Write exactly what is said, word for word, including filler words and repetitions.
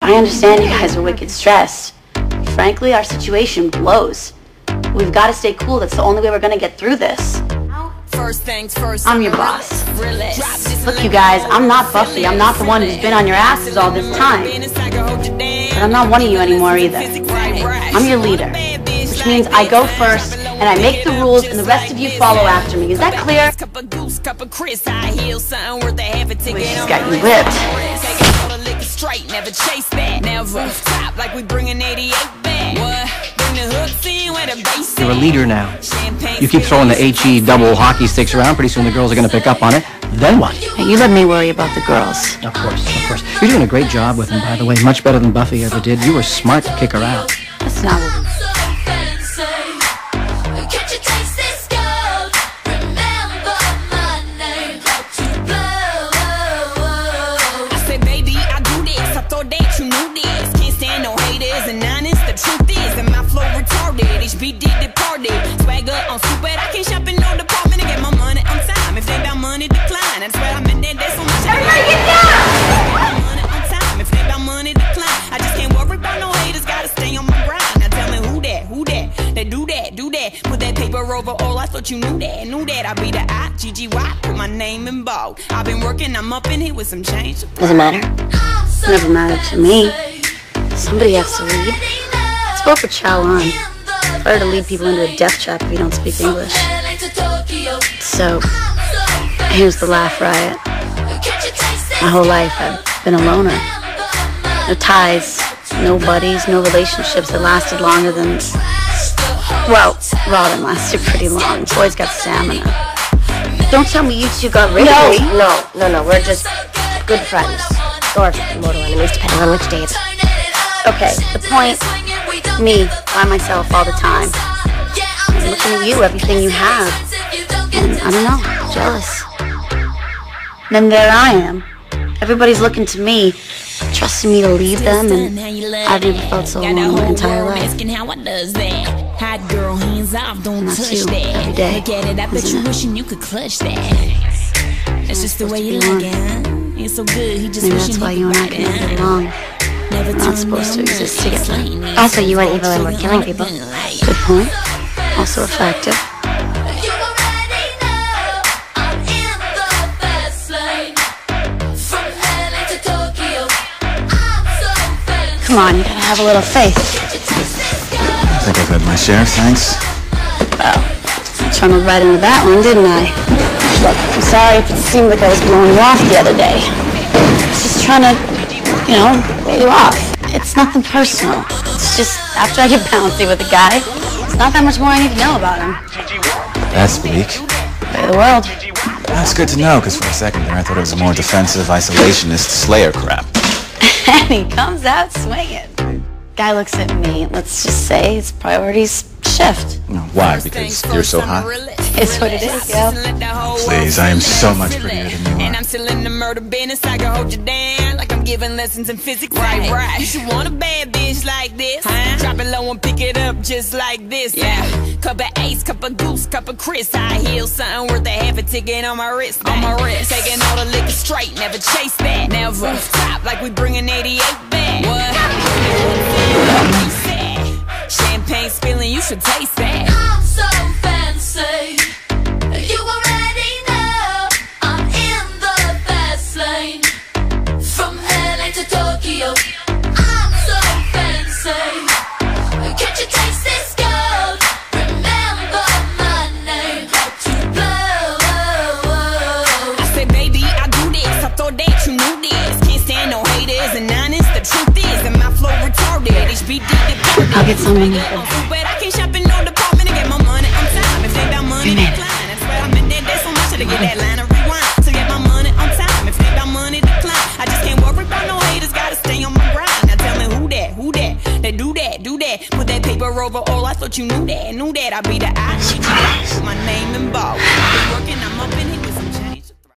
I understand you guys are wicked stressed. Frankly, our situation blows. We've got to stay cool. That's the only way we're going to get through this. First things first. I'm your boss. Look, you guys, I'm not Buffy. I'm not the one who's been on your asses all this time. But I'm not one of you anymore either. I'm your leader, which means I go first and I make the rules and the rest of you follow after me. Is that clear? We just got you whipped. You're a leader now. You keep throwing the H E double hockey sticks around, pretty soon the girls are going to pick up on it. Then what? Hey, you let me worry about the girls. Of course, of course. You're doing a great job with them, by the way. Much better than Buffy ever did. You were smart to kick her out. That's not what we... Be departed, swagger on stupid. I can't shop in no department and get my money on time. If they got money, decline. That's where I'm in there. There's so much. Everybody get down! Money on time. If they got money, decline. I just can't worry about no haters. Gotta stay on my grind. Now tell me who that, who that? They do that, do that. Put that paper over all. I thought you knew that, knew that. I be the I G G Y. Put my name in bold. I've been working. I'm up in here with some change. Does it matter? It never mattered to me. Somebody has to lead. Let's go for Chow on. Better to lead people into a death trap if you don't speak English. So, here's the laugh riot. My whole life I've been a loner. No ties, no buddies, no relationships that lasted longer than... Well, Robin lasted pretty long. Boys got stamina. Don't tell me you two got rid of me. No, no, no, no, we're just good friends. Or mortal enemies, depending on which day it's... Okay, the point... Me, by myself all the time. I'm looking at you, everything you have. And I don't know, jealous. And then there I am. Everybody's looking to me, trusting me to lead them, and I've never felt so alone in my entire life. And that's you, every day. Isn't it? It's just the way you like it. It's so good, he just Maybe that's why you and I can never get along. We're not supposed to exist together. Also, you went evil and were killing people. Good point. Also effective. Come on, you gotta have a little faith. I think I've had my share, thanks. Well, I trundled right into that one, didn't I? Look, I'm sorry if it seemed like I was blowing you off the other day. I was just trying to, you know, blow you off. It's nothing personal. It's just after I get bouncy with a guy, it's not that much more I need to know about him. That's bleak. Way of the world. That's good to know, because for a second there I thought it was a more defensive, isolationist Slayer crap. And he comes out swinging. Guy looks at me, let's just say his priorities shift. No, why? Because you're so hot? It's what it is, yo. Please, I am so much prettier than you are. And I'm still in the murder business. I can hold you down like I'm giving lessons in physics. Right, right. You should want a bad bitch like this. Huh? Drop it low and pick it up just like this. Yeah. Cup of ace, cup of goose, cup of Chris. High heels, something worth a half a ticket on my wrist. On my wrist. Taking all the liquor straight, never chase that. Never stop like we bringing eighty-eight back. What? Champagne spilling, you should taste that. I'm so fancy. You already know I'm in the fast lane. From L A to Tokyo, I'm so fancy. Can't you taste this gold? Remember my name. To blow. I said, baby, I do this. I thought that you knew this. Can't stand no haters and honest. The truth is, and my flow retarded. H B D departed. I'll get some in here. But I can't shop in no department and get my money on time. If they got money, decline. That's where I'm in there. There's so much to get that line of rewind. To get my money on time. If they got money, decline. I just can't worry about no haters. Gotta stay on my grind. Now tell me who that, who that? They do that, do that. Put that paper over all. I thought you knew that, knew that. I be the I G G Y. Put my name in bold. Been working, I'm up in here with